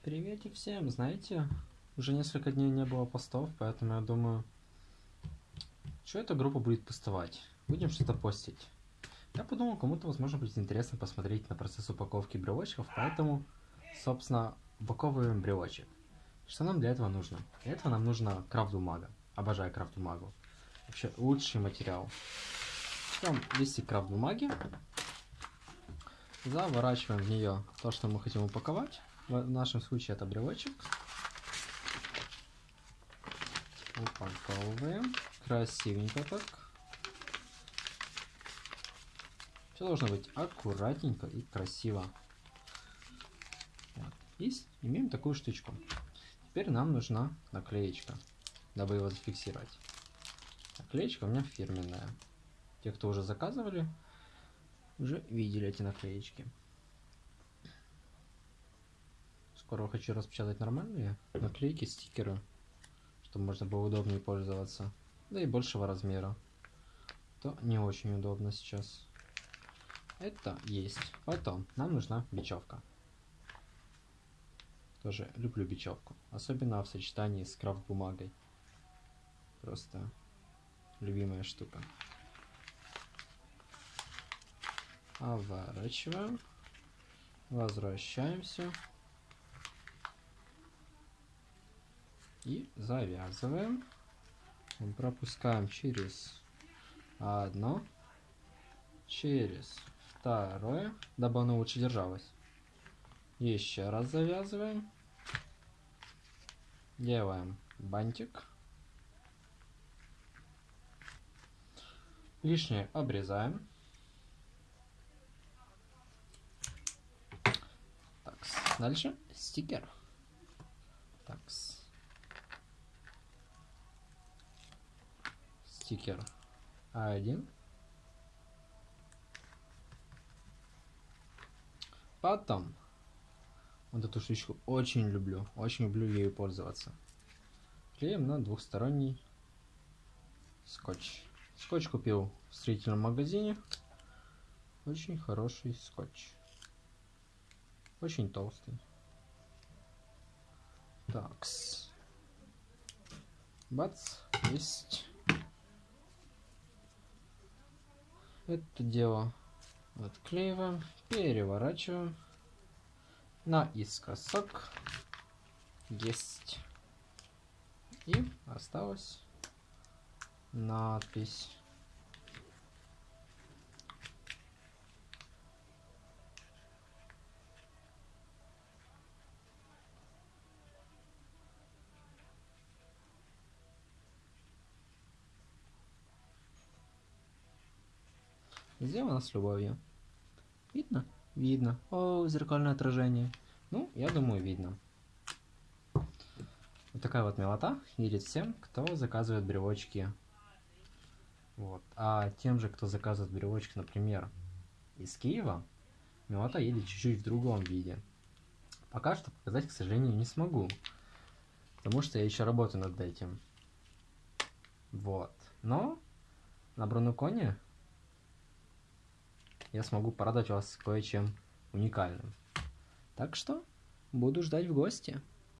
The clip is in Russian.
Приветик всем, знаете, уже несколько дней не было постов, поэтому я думаю, что эта группа будет пустовать. Будем что-то постить. Я подумал, кому-то, возможно, будет интересно посмотреть на процесс упаковки брелочков, поэтому, собственно, упаковываем брелочек. Что нам для этого нужно? Для этого нам нужно крафт-бумага. Обожаю крафт-бумагу. Вообще, лучший материал. Берем листик крафт-бумаги, заворачиваем в нее то, что мы хотим упаковать. В нашем случае это брелочек. Упаковываем. Красивенько так. Все должно быть аккуратненько и красиво. Вот. Есть. Имеем такую штучку. Теперь нам нужна наклеечка, дабы его зафиксировать. Наклеечка у меня фирменная. Те, кто уже заказывали, уже видели эти наклеечки. Скоро хочу распечатать нормальные наклейки, стикеры, чтобы можно было удобнее пользоваться. Да и большего размера. То не очень удобно сейчас. Это есть. Потом нам нужна бечевка. Тоже люблю бечевку. Особенно в сочетании с крафт-бумагой. Просто любимая штука. Оборачиваем. Возвращаемся. И завязываем. Пропускаем через одно. Через второе. Дабы оно лучше держалось. Еще раз завязываем. Делаем бантик. Лишнее обрезаем. Так, дальше стикер. Так, стикер А1. Потом вот эту штучку очень люблю ею пользоваться. Клеим на двухсторонний скотч. Скотч купил в строительном магазине. Очень хороший скотч. Очень толстый. Такс. Бац. Есть. Это дело отклеиваем, переворачиваем наискосок. Есть. И осталась надпись. Сделано с любовью. Видно? Видно. О, зеркальное отражение. Ну, я думаю, видно. Вот такая вот милота едет всем, кто заказывает брелочки. Вот. А тем же, кто заказывает брелочки, например, из Киева, милота едет чуть-чуть в другом виде. Пока что показать, к сожалению, не смогу. Потому что я еще работаю над этим. Вот. Но на Бронуконе я смогу порадовать вас кое-чем уникальным. Так что буду ждать в гости.